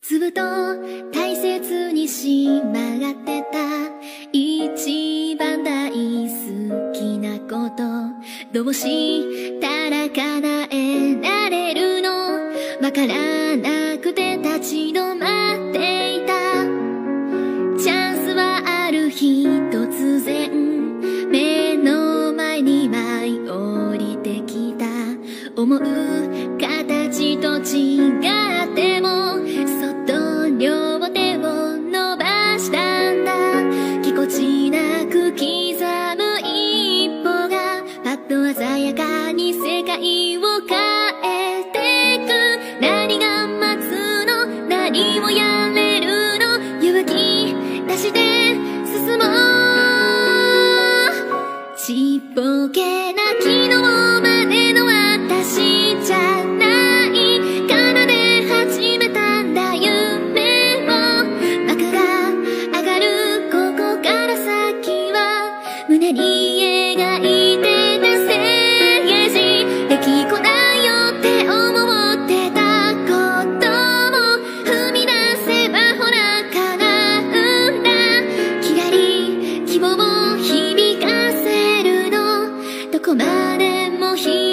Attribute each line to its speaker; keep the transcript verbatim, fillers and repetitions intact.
Speaker 1: 粒と大切にしまってた一番大好きなことどうしたら叶えられるのわからなくて立ち止まっていたチャンスはある日突然目の前に舞い降りてきた思う形と違ってもそっと両手を伸ばしたんだぎこちなく刻む一歩がパッと鮮やかに世界を変えてく何が待つの何をやれるの勇気出して進もうちっぽけな昨日までの私じゃない奏で始めたんだ夢を幕が上がるここから先は胸に描いてたステージできっこないよって思ってたことも踏み出せばほら叶うんだきらり希望を響かせるのどこまでも響